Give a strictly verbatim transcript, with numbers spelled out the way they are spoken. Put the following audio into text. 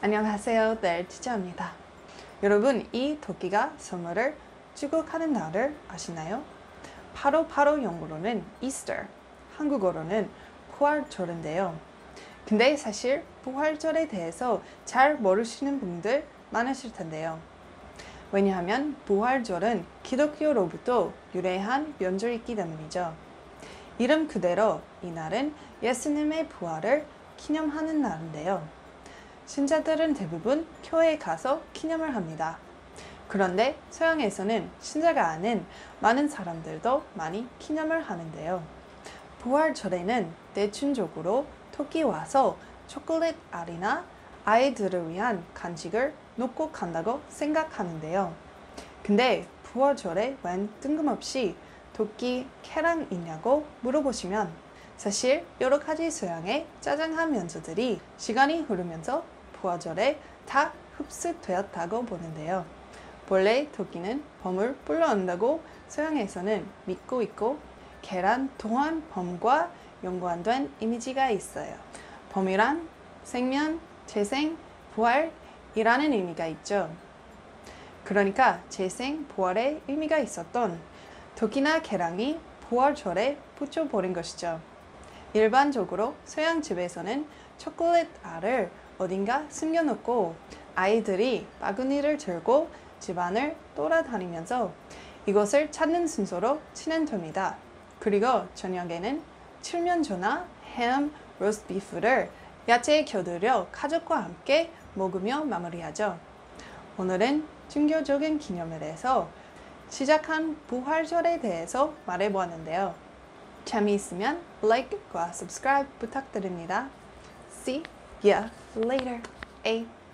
안녕하세요, 네, 티저입니다. 여러분, 이 토끼가 선물을 주고 가는 날을 아시나요? 바로 바로 영어로는 Easter, 한국어로는 부활절인데요. 근데 사실 부활절에 대해서 잘 모르시는 분들 많으실 텐데요. 왜냐하면 부활절은 기독교로부터 유래한 명절이기 때문이죠. 이름 그대로 이날은 예수님의 부활을 기념하는 날인데요. 신자들은 대부분 교회에 가서 기념을 합니다. 그런데 서양에서는 신자가 아닌 많은 사람들도 많이 기념을 하는데요. 부활절에는 대충적으로 토끼 와서 초콜릿 알이나 아이들을 위한 간식을 놓고 간다고 생각하는데요. 근데 부활절에 웬 뜬금없이 토끼 캐랑 있냐고 물어보시면 사실 여러 가지 서양의 짜장한 면조들이 시간이 흐르면서 부활절에 다 흡수되었다고 보는데요. 본래 토끼는 범을 불러온다고 서양에서는 믿고 있고 계란 또한 범과 연관된 이미지가 있어요. 범이란 생명, 재생, 부활이라는 의미가 있죠. 그러니까 재생, 부활의 의미가 있었던 토끼나 계란이 부활절에 붙여버린 것이죠. 일반적으로 서양 집에서는 초콜릿 알을 어딘가 숨겨놓고 아이들이 바구니를 들고 집안을 돌아다니면서 이것을 찾는 순서로 진행됩니다. 그리고 저녁에는 칠면조나 햄, 로스트비프를 야채에 곁들여 가족과 함께 먹으며 마무리하죠. 오늘은 종교적인 기념일에서 시작한 부활절에 대해서 말해보았는데요. 재미있으면 라이크와 subscribe 부탁드립니다. See ya later. A